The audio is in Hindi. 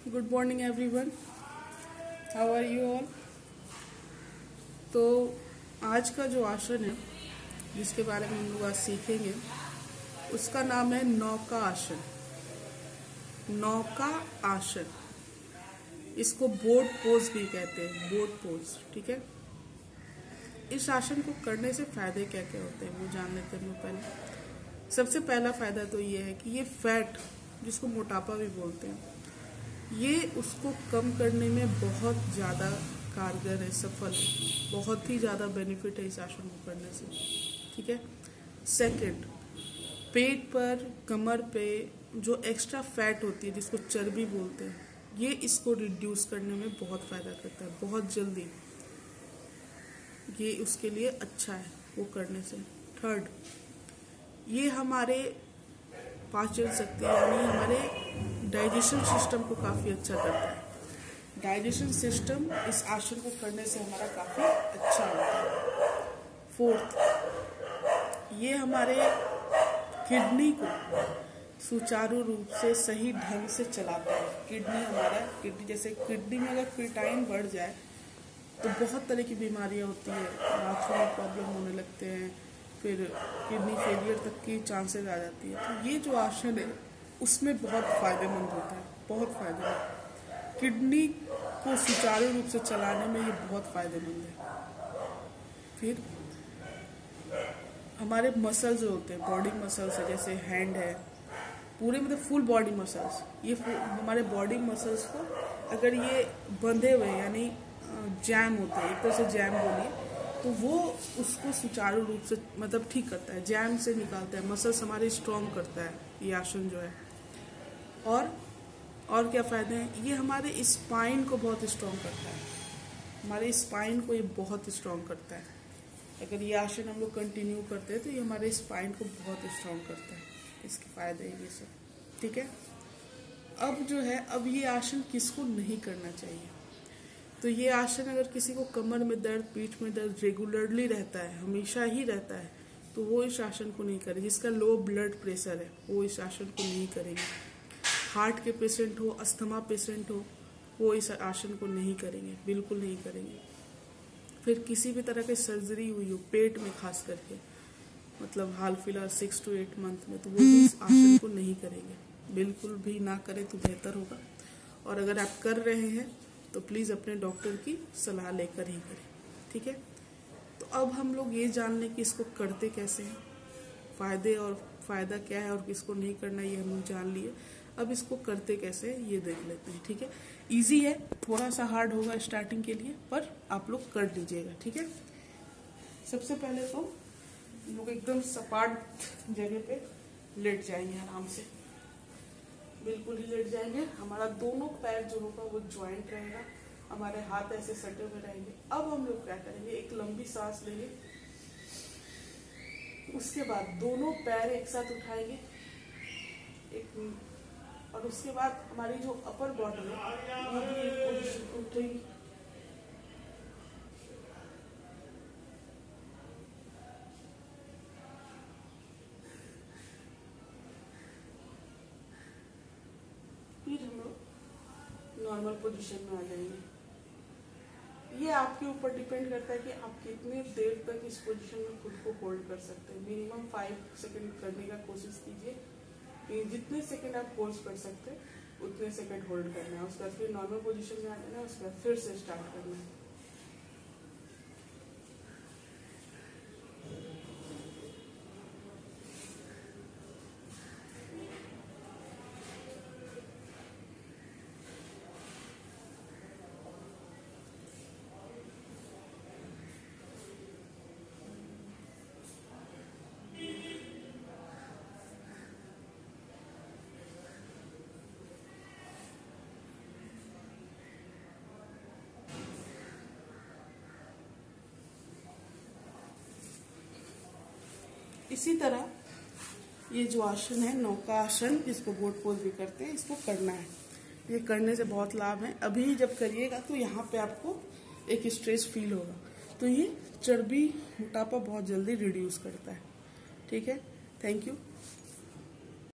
Good morning everyone, how are you all. तो आज का जो आसन है जिसके बारे में हम लोग आज सीखेंगे उसका नाम है नौका आसन। नौका आसन, इसको बोट पोज भी कहते हैं, बोट पोज। ठीक है, इस आसन को करने से फायदे क्या क्या होते हैं वो जान लेते हैं हम लोग। पहले सबसे पहला फायदा तो ये है कि ये फैट, जिसको मोटापा भी बोलते हैं, ये उसको कम करने में बहुत ज़्यादा कारगर है, सफल है। बहुत ही ज़्यादा बेनिफिट है इस आसन को करने से। ठीक है। सेकंड, पेट पर, कमर पे जो एक्स्ट्रा फैट होती है जिसको चर्बी बोलते हैं, ये इसको रिड्यूस करने में बहुत फ़ायदा करता है, बहुत जल्दी। ये उसके लिए अच्छा है वो करने से। थर्ड, ये हमारे पाचन शक्ति यानी हमारे डाइजेशन सिस्टम को काफ़ी अच्छा करता है। डाइजेशन सिस्टम इस आसन को करने से हमारा काफ़ी अच्छा होता है। फोर्थ, ये हमारे किडनी को सुचारू रूप से सही ढंग से चलाता है। किडनी जैसे किडनी में अगर क्रिएटाइन बढ़ जाए तो बहुत तरह की बीमारियां होती है, बाथरूम में प्रॉब्लम होने लगते हैं, फिर किडनी फेलियर तक की चांसेस आ जाती है। तो ये जो आसन है उसमें बहुत फ़ायदेमंद होता है, बहुत फ़ायदेमंद। किडनी को सुचारू रूप से चलाने में ये बहुत फ़ायदेमंद है। फिर हमारे मसल जो होते हैं, बॉडी मसल्स है, जैसे हैंड है, पूरे मतलब फुल बॉडी मसल्स, ये हमारे बॉडी मसल्स को अगर ये बंधे हुए यानी जैम होते हैं, एक तरह से जैम बोलिए, तो वो उसको सुचारू रूप से मतलब ठीक करता है, जैम से निकालता है, मसल्स हमारे स्ट्रॉन्ग करता है ये आसन जो है। और क्या फ़ायदे हैं, ये हमारे स्पाइन को बहुत स्ट्रॉन्ग करता है, हमारे स्पाइन को ये बहुत स्ट्रॉन्ग करता है। अगर ये आसन हम लोग कंटिन्यू करते हैं तो ये हमारे स्पाइन को बहुत स्ट्रॉन्ग करता है। इसके फ़ायदे हैं ये सब। ठीक है। अब जो है, अब ये आसन किसको नहीं करना चाहिए, तो ये आसन अगर किसी को कमर में दर्द, पीठ में दर्द रेगुलरली रहता है, हमेशा ही रहता है, तो वो इस आसन को नहीं करे। जिसका लो ब्लड प्रेशर है वो इस आसन को नहीं करेंगे। हार्ट के पेशेंट हो, अस्थमा पेशेंट हो, वो इस आसन को नहीं करेंगे, बिल्कुल नहीं करेंगे। फिर किसी भी तरह की सर्जरी हुई हो पेट में खास करके, मतलब हाल फिलहाल 6 to 8 मंथ में, तो वो भी इस आसन को नहीं करेंगे, बिल्कुल भी ना करें तो बेहतर होगा। और अगर आप कर रहे हैं तो प्लीज़ अपने डॉक्टर की सलाह लेकर ही करें। ठीक है। तो अब हम लोग ये जान लें कि इसको करते कैसे हैं, फ़ायदे और फ़ायदा क्या है और किसको नहीं करना ये हम लोग जान लिए। अब इसको करते कैसे है ये देख लेते हैं। ठीक है। इजी है, थोड़ा सा हार्ड होगा स्टार्टिंग के लिए, पर आप लोग कर लीजिएगा। ठीक है। सबसे पहले तो लोग एकदम सपाट जगह पे लेट जाएंगे, आराम से बिल्कुल ही लेट जाएंगे। हमारा दोनों पैर जो होगा वो ज्वाइंट रहेगा, हमारे हाथ ऐसे सटे हुए रहेंगे। अब हम लोग क्या करेंगे, एक लंबी सांस लेंगे, उसके बाद दोनों पैर एक साथ उठाएंगे और उसके बाद हमारी जो अपर बॉडी है वो भी एक पोजीशन पे उठेगी। फिर हम लोग नॉर्मल पोजीशन में आ जाएंगे। ये आपके ऊपर डिपेंड करता है कि आप कितने देर तक इस पोजीशन में खुद को होल्ड कर सकते हैं। मिनिमम 5 सेकंड करने का कोशिश कीजिए। जितने सेकंड आप होल्ड कर सकते हैं उतने सेकंड होल्ड करना है। उसके बाद फिर नॉर्मल पोजीशन में आ जाना है, उसके बाद फिर से स्टार्ट करना है। इसी तरह ये जो आसन है नौका आसन, जिसको बोट पोज भी करते हैं, इसको करना है। ये करने से बहुत लाभ है। अभी जब करिएगा तो यहाँ पे आपको एक स्ट्रेस फील होगा, तो ये चर्बी, मोटापा बहुत जल्दी रिड्यूस करता है। ठीक है। Thank you.